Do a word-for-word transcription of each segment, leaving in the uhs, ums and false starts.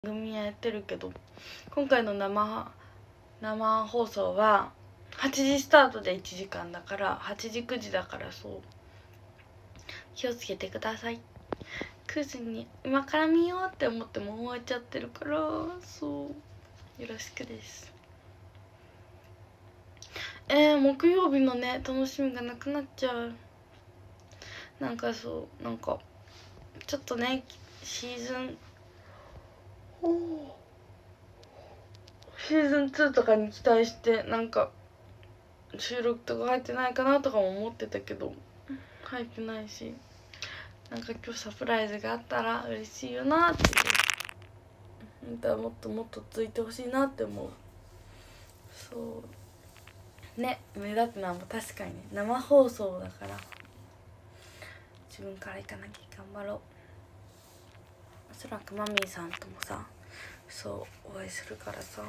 組やってるけど、今回の生生放送ははちじスタートでいちじかんだから、はちじくじだから、そう気をつけてください。くじに今から見ようって思っても終わっちゃってるから、そうよろしくです。えー、木曜日のね楽しみがなくなっちゃう。なんかそうなんかちょっとねシーズンシーズンツーとかに期待してなんか収録とか入ってないかなとかも思ってたけど入ってないし、なんか今日サプライズがあったら嬉しいよなっていう、本当はもっともっとついてほしいなって思う。そうね、目立つのは確かにね生放送だから自分から行かなきゃ頑張ろう。おそらくマミーさんともさそうお会いするからさ、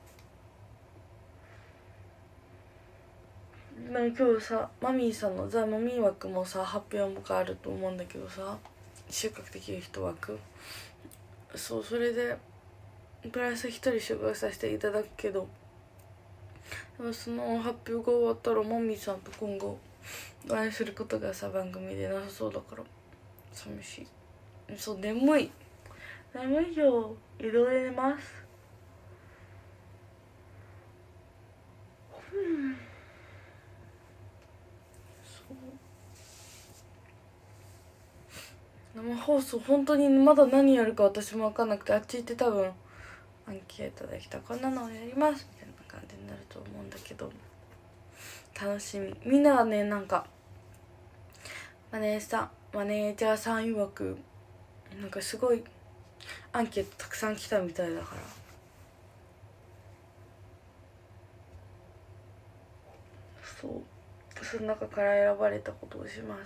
なんか今日さマミーさんのザ・マミー枠もさ発表があると思うんだけどさ、収穫できる人枠、そうそれでプラス一人紹介させていただくけど、でもその発表が終わったらマミーさんと今後お会いすることがさ番組でなさそうだから寂しい。そう眠い眠いよ、移動で寝ます。うん生放送本当にまだ何やるか私も分かんなくて、あっち行って多分アンケートできたこんなのをやりますみたいな感じになると思うんだけど、楽しみ。みんなはねなんかマネーさんマネージャーさん曰くなんかすごいアンケートたくさん来たみたいだから、そうその中から選ばれたことをします。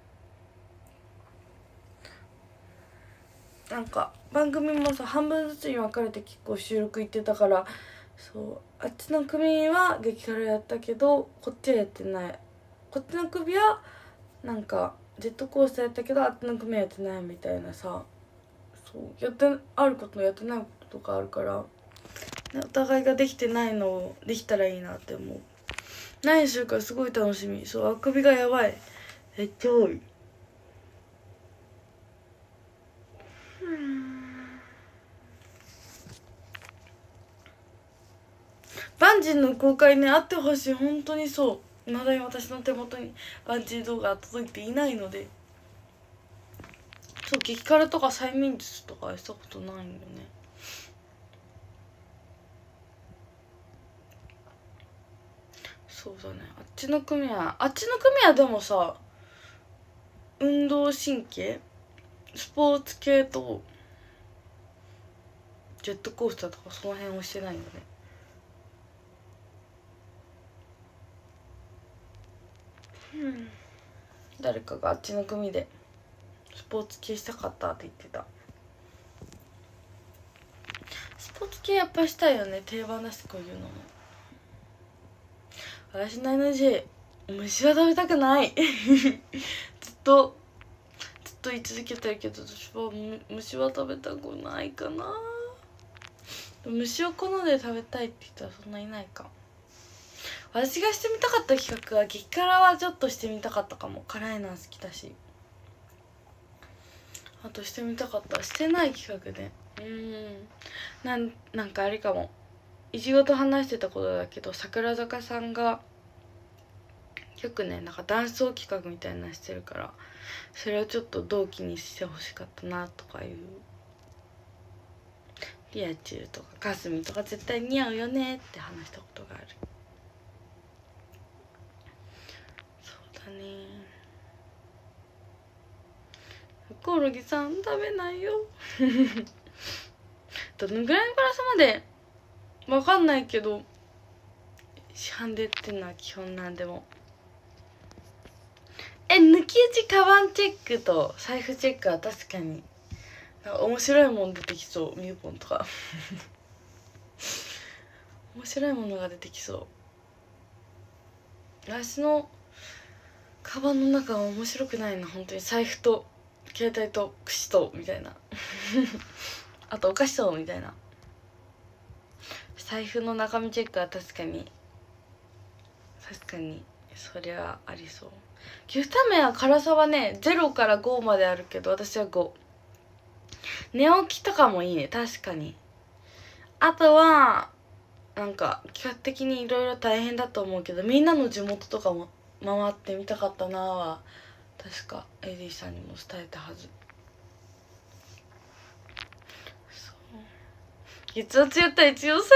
なんか番組もさ半分ずつに分かれて結構収録行ってたから、そうあっちの組は激辛やったけどこっちはやってない、こっちの組はなんかジェットコースターやったけどあっちの組はやってないみたいなさ、そうやってあることやってないこととかあるから、お互いができてないのをできたらいいなって思う。何するかすごい楽しみ。そうあくびがやばい、めっちゃ多い。バンジーの公開ねあってほしい、本当にそう。まだ私の手元にバンジー動画届いていないので、そう激辛とか催眠術とかしたことないんよね。そうだね、あっちの組はあっちの組はでもさ運動神経スポーツ系とジェットコースターとかその辺をしてないんだね。うん誰かがあっちの組でスポーツ系したかったって言ってた。スポーツ系やっぱしたいよね、定番だしこういうのも。私の エヌジー 虫は食べたくないずっとずっと言い続けてるけど私は虫は食べたくないかな。虫を好んで食べたいって人はそんないないか。私がしてみたかった企画は激辛はちょっとしてみたかったかも、辛いのは好きだし。あとしてみたかったしてない企画で、うーんなんなんかあれかも、いちごと話してたことだけど桜坂さんがよくねなんかダンスを企画みたいなのしてるから、それをちょっと同期にしてほしかったなとかいう。リアチュウとかかすみとか絶対似合うよねって話したことがある。そうだね、コオロギさん食べないよどのぐらいの辛さまでわかんないけど市販で売ってるのは基本なんでも。え抜き打ちカバンチェックと財布チェックは確かになんか面白いもん出てきそう。ミューポンとか面白いものが出てきそう。私のカバンの中は面白くないな本当に。財布と携帯と櫛とみたいなあとおかしそうみたいな。財布の中身チェックは確かに確かにそりゃありそう。ギフタメは辛さはねゼロからごまであるけど、私はご。寝起きとかもいいね、確かに。あとはなんか基本的にいろいろ大変だと思うけど、みんなの地元とかも回ってみたかったなぁは確かエディさんにも伝えたはず。月圧やったら一応財布や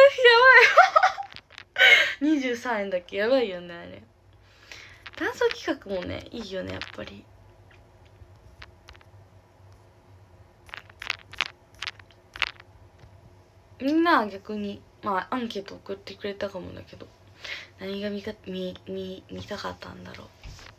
ばいにじゅうさんえんだっけ、やばいよねあれ。炭素企画もねいいよねやっぱり。みんなは逆にまあアンケート送ってくれたかもだけど、何が見か見見見たかったんだろう。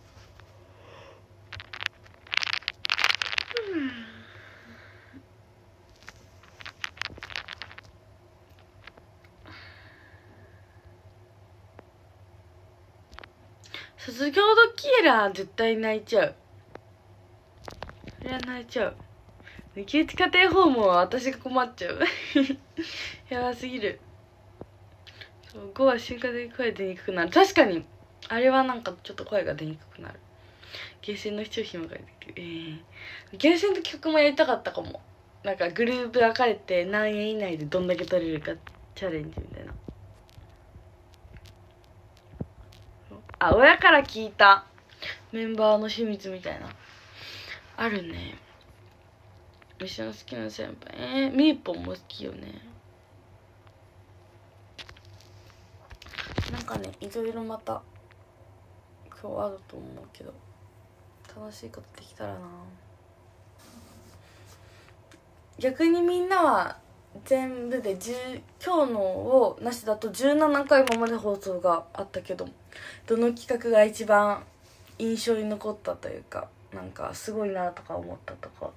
卒業ドッキリは絶対泣いちゃう。それは泣いちゃう。抜き打ち家庭訪問は私が困っちゃうやばすぎる。そう、ごは瞬間的に声出にくくなる。確かにあれはなんかちょっと声が出にくくなる。ゲーセンの視聴費も書いてくる。えー、ゲーセンの企画もやりたかったかも。なんかグループ分かれて何円以内でどんだけ取れるかチャレンジみたいな。あ、親から聞いたメンバーの秘密みたいなあるね。一緒の好きな先輩、えー、みーぽんも好きよね。なんかねいろいろまた今日あると思うけど、楽しいことできたらな。逆にみんなは全部でじゅう今日のをなしだとじゅうななかい今まで放送があったけど、どの企画が一番印象に残ったというか、なんかすごいなとか思ったとか。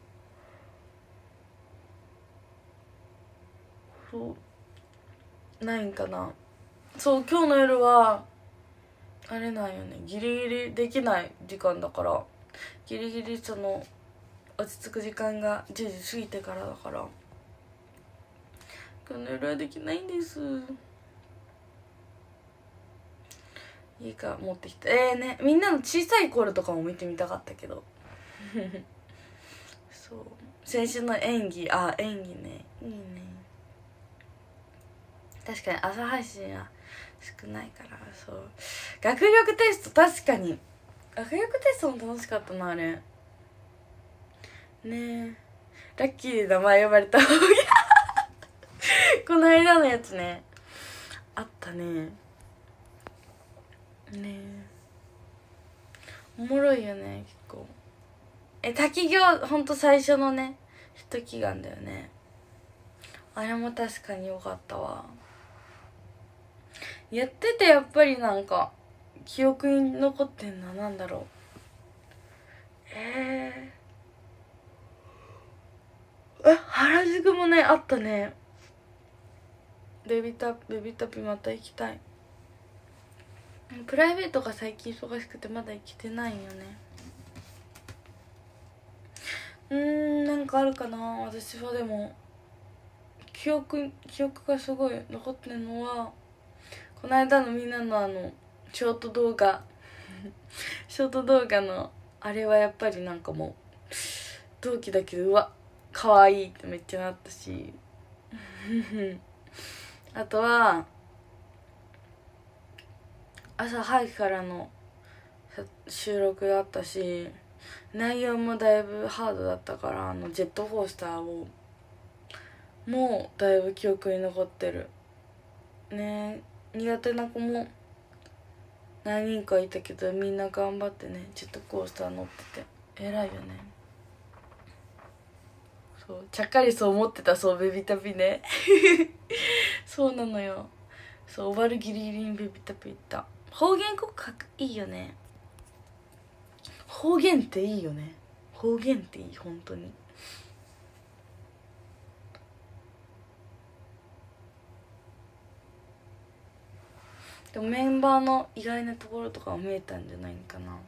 そうないんかな。そう、今日の夜はあれなんよね、ギリギリできない時間だから、ギリギリその落ち着く時間がじゅうじ過ぎてからだから、今日の夜はできないんです。いいか持ってきた。えーね、みんなの小さい頃とかも見てみたかったけどそう先週の演技、あ演技ねいいね。確かに朝配信は少ないから。そう、学力テスト、確かに学力テストも楽しかったなあれね。えラッキーで名前呼ばれたこの間のやつねあったね。ねえおもろいよね結構。え滝行ほんと最初のねヒット祈願だよね。あれも確かに良かったわ。やっててやっぱりなんか記憶に残ってんのはなんだろう。えー、え原宿もねあったね。ベビタベビタピまた行きたい。プライベートが最近忙しくてまだ行けてないよね。うーんなんかあるかな。私はでも記憶記憶がすごい残ってるのはこの間のみんなのあのショート動画ショート動画のあれはやっぱりなんかもう同期だけどうわ可愛いってめっちゃなったしあとは朝早くからの収録だったし、内容もだいぶハードだったから、あのジェットコースターをもうだいぶ記憶に残ってるね。苦手な子も何人かいたけどみんな頑張ってねジェットコースター乗ってて偉いよね。そうちゃっかりそう思ってた。そうベビタピねそうなのよ。そう終わるギリギリにベビタピ行った。方言告白いいよね。方言っていいよね。方言っていい本当に。でもメンバーの意外なところとかも見えたんじゃないかな。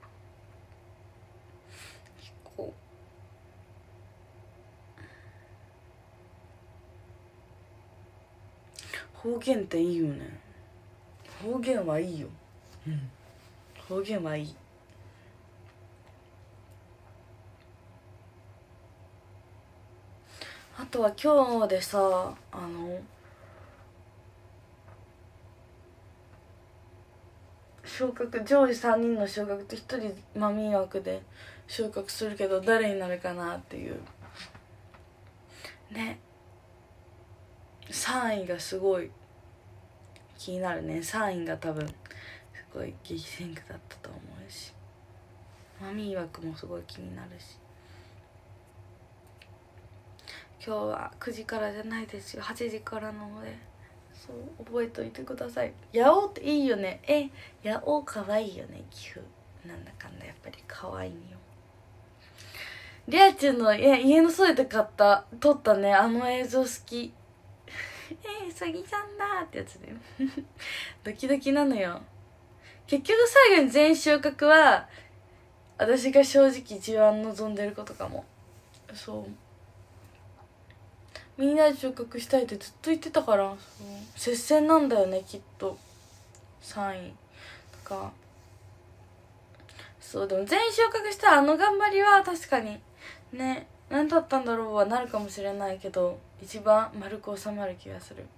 結構方言っていいよね。方言はいいよ、うん、方言はいい。あとは今日でさ、あの昇格、上位さんにんの昇格とひとりマミー枠で昇格するけど、誰になるかなっていうね。さんいがすごい気になるね。さんいが多分すごい激戦区だったと思うし、マミー枠もすごい気になるし。今日はくじからじゃないですよ、はちじからなので、そう覚えといてください。ヤオっていいよね。え、ヤオかわいいよね。岐阜なんだかんだやっぱりかわいいよ。リアちゃんの家のそれで買った撮ったね、あの映像好き。えー、うさぎちゃんだってやつだよドキドキなのよ。結局最後に全員昇格は私が正直一番望んでることかも。そう、みんなで昇格したいってずっと言ってたから、そう接戦なんだよねきっと。さんいとか。そうでも全員昇格したらあの頑張りは確かにね、何だったんだろうはなるかもしれないけど、一番丸く収まる気がする。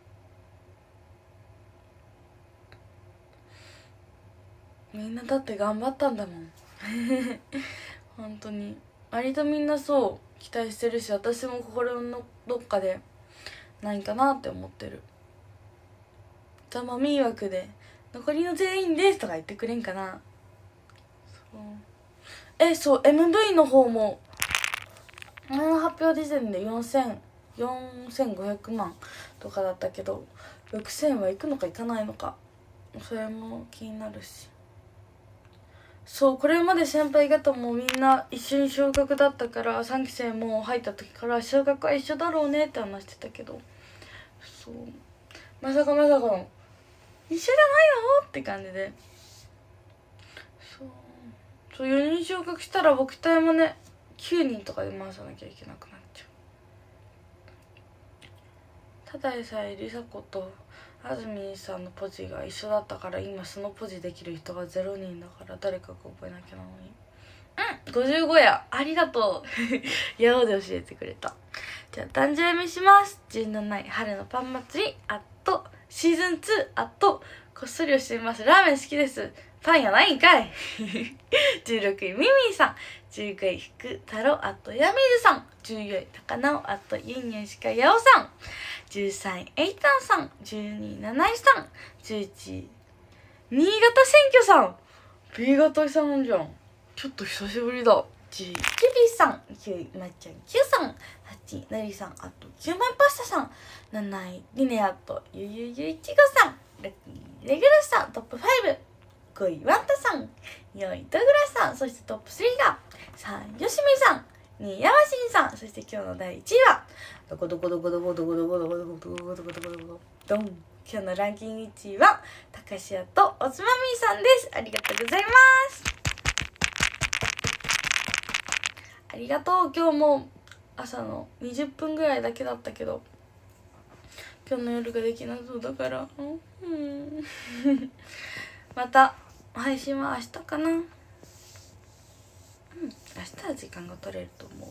みんなだって頑張ったんだもん本当に割とみんなそう期待してるし、私も心のどっかでないかなって思ってる。じゃあマミー枠で残りの全員ですとか言ってくれんかな。そうえそう エムブイ の方も前の発表時点でよんせんごひゃくまんとかだったけど、ろくせんはいくのかいかないのか、それも気になるし。そうこれまで先輩方もみんな一緒に昇格だったから、さんき生も入った時から昇格は一緒だろうねって話してたけど、そうまさかまさかの一緒じゃないのって感じで、そうそうよにん昇格したら僕隊もねきゅうにんとかで回さなきゃいけなくなっちゃう。ただでさえりさ子とあずみんさんのポジが一緒だったから、今そのポジできる人がゼロにんだから、誰かが覚えなきゃなのに。うんごじゅうごやありがとうやおで教えてくれた。じゃあ誕生日します。じゅうなない春のパン祭りあとシーズンツーあとこっそり教えます。ラーメン好きです。パンやないんかいじゅうろくいミミィさん、じゅうごい福太郎あとやみるさん、じゅうよんい高直あとユンユンしかやおさん、じゅうさんいエイタンさん、じゅうにい七井さん、じゅういちい新潟選挙さん。 B 型さんじゃん、ちょっと久しぶりだ。じゅういキビさん、きゅういまっちゃんきゅうさん、はちいなりさんあとじゅうまんパスタさん、なないリネあとゆゆゆいちごさん、ろくいレグラスさんトップファイブ、ごいワンタさん、よんいドグラスさん、そしてトップスリーがさんいよしみさん、にいヤマシンさん、そして今日のだいいちいはどこどこどこどこどこどこどこどこどこどこどこどこどこどん。今日のランキングいちいはたかしやとおつまみさんです。ありがとうございます。ありがとう。今日も朝のにじゅっぷんぐらいだけだったけど、今日の夜ができなそうだからうんまた配信は明日かな。うん、明日は時間が取れると思う。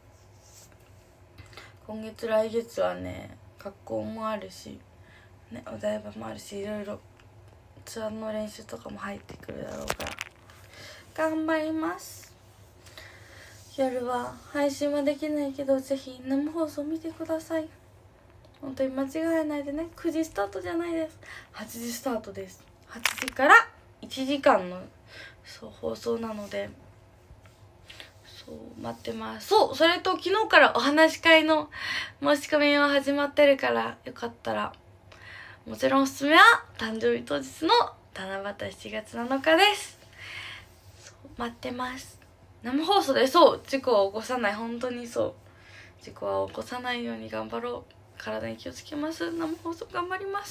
今月来月はね学校もあるし、ね、お台場もあるし、いろいろツアーの練習とかも入ってくるだろうから頑張ります。夜は配信はできないけど、ぜひ生放送見てください。本当に間違えないでね。くじスタートじゃないです、はちじスタートです。はちじからいちじかんのそう放送なので、そう待ってます。そうそれと昨日からお話し会の申し込みは始まってるから、よかったら。もちろんおすすめは誕生日当日の七夕しちがつなのかです。そう待ってます。生放送でそう事故を起こさない、本当にそう事故は起こさないように頑張ろう。体に気をつけます。生放送頑張ります。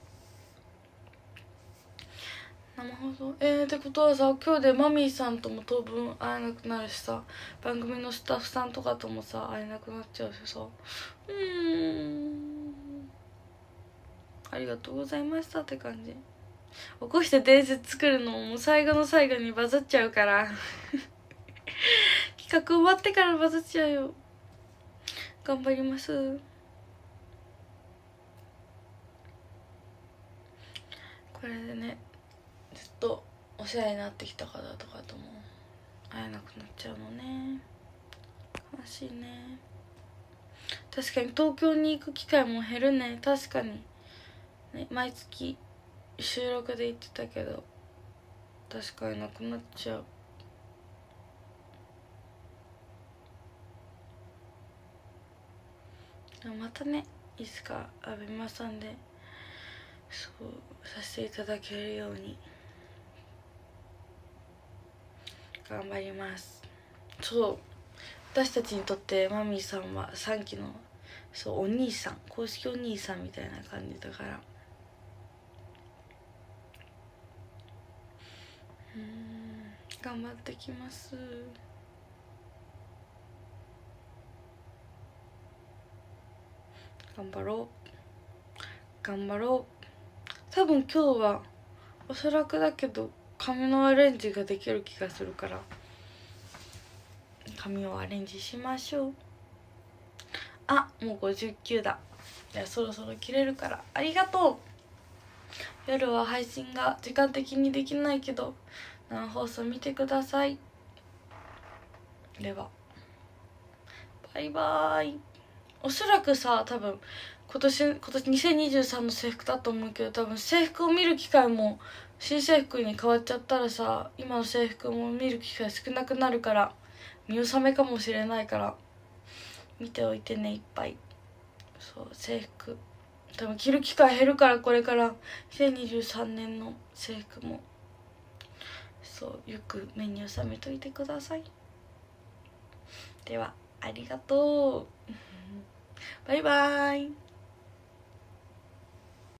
生放送えーってことはさ、今日でマミーさんとも当分会えなくなるしさ、番組のスタッフさんとかともさ会えなくなっちゃうしさ、うーんありがとうございましたって感じ。起こして伝説作るのもう最後の最後にバズっちゃうから企画終わってからバズっちゃうよ。頑張ります。これでねずっとお世話になってきた方とかとも会えなくなっちゃうのね。悲しいね。確かに東京に行く機会も減るね。確かに、ね、毎月収録で行ってたけど確かになくなっちゃう。でもまたねいつかアベマさんでそうさせていただけるように頑張ります。そう私たちにとってマミーさんはさんきのそうお兄さん、公式お兄さんみたいな感じだから、うーん頑張ってきます。頑張ろう頑張ろう。多分今日はおそらくだけど髪のアレンジができる気がするから髪をアレンジしましょう。あ、もうごじゅうきゅうだ。じゃあそろそろ切れるからありがとう。夜は配信が時間的にできないけど生放送見てください。ではバイバーイ。おそらくさ多分今年今年にせんにじゅうさんの制服だと思うけど多分制服を見る機会も新制服に変わっちゃったらさ今の制服も見る機会少なくなるから見納めかもしれないから見ておいてね。いっぱいそう制服多分着る機会減るからこれからにせんにじゅうさんねんの制服もそうよく目に収めといてください。ではありがとうバイバーイ。